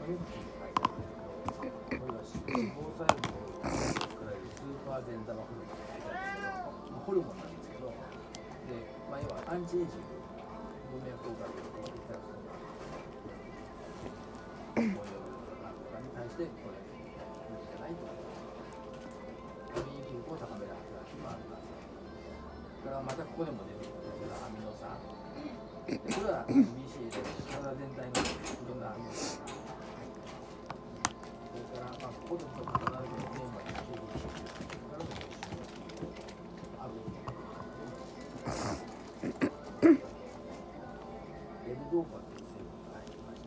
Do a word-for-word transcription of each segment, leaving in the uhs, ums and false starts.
これは脂肪細胞を作られるスーパー善玉ホルモンって書いてあるんですけど、ホルモンなんですけど、で、まあ、要はアンチエイジング、動脈硬化とか血圧とか、高尿病とかとかに対してこれいいんじゃないと。免疫力を高める働きもあります。だからまたここでも出てくるアミノ酸。これは ビーシー で体全体のいろんなアミノ酸。それから、まあ、ここでちょっと必ずメンバーに注意していくからもある。エルドーパという成分が入りまして、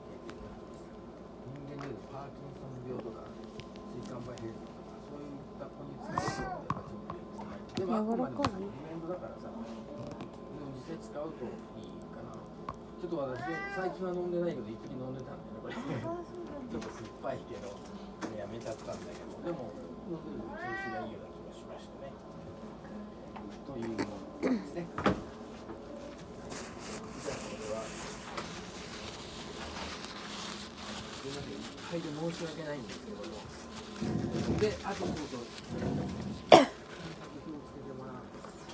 人間でいうパーキンソン病とか、椎間板ヘルニアとか、そういった子に使うと、やっぱちょっと良くない。でも、あくまでもサプリメントだからさ、実際使うといいかな。ちょっと私、最近は飲んでないけど、一時飲んでたんで、これちょっと酸っぱいけど、やめちゃったんだけど、でも、飲んでる調子がいいような気がしましたね。というものですね。じゃあ、これは、すみません、いっぱいで申し訳ないんですけども、で、あとそうそう、気をつけてもらう。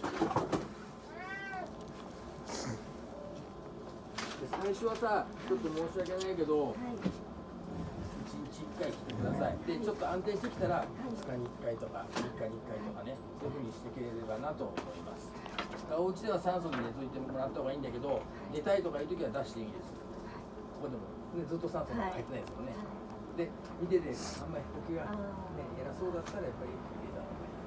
最初はさ、ちょっと申し訳ないけど、はい、いちにちいっかい来てください。で、ちょっと安定してきたら、ふつかにいっかいとか、みっかにいっかいとかね、そういうふうにしてくれればなと思います。お家では酸素で寝といてもらった方がいいんだけど、寝たいとかいうときは出していいです。ここでも、ね、ずっと酸素が入ってないですもんね。はい、で、見てて、あんまり呼吸が、ね、偉そうだったら、やっぱり入れた方がいい。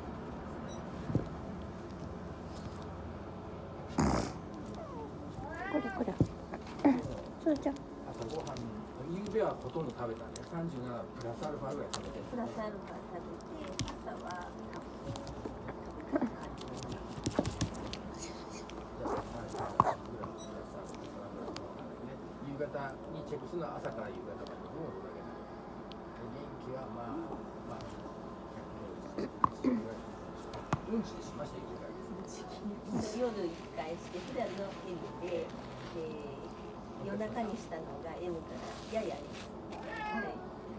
これこれ。そうじゃ。 朝ごはん、夕べはほとんど食べたんで、三十七プラスアルファぐらい食べて。 プラスアルファ食べて、朝は。 夕方にチェックするのは朝から夕方までのだけなんで、元気はまあまあうんちでしましたよ、 夜一回して普段の エム で、えー、夜中にしたのが エム からややです。はい。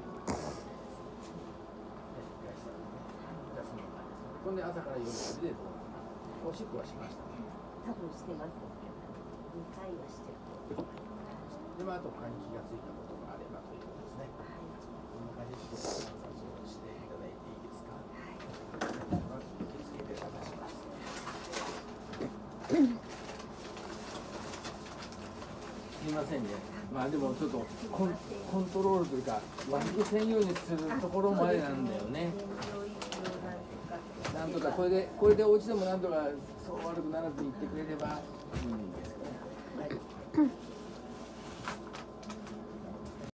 ほんで朝から夜まででどうなの？おしっこはしました。 多分してます。にかいはしてると。 で、まあ、あと他に気がついたことがあればということですね。はい。こんな感じでちょっと観察をしていただいていいですか。はい。気をつけて渡します。すみませんね。まあでもちょっとコン、コントロールというか和食せんようにするところまでなんだよね。なんとかこれでこれでお家でもなんとかそう悪くならずにいってくれればいいんだよ。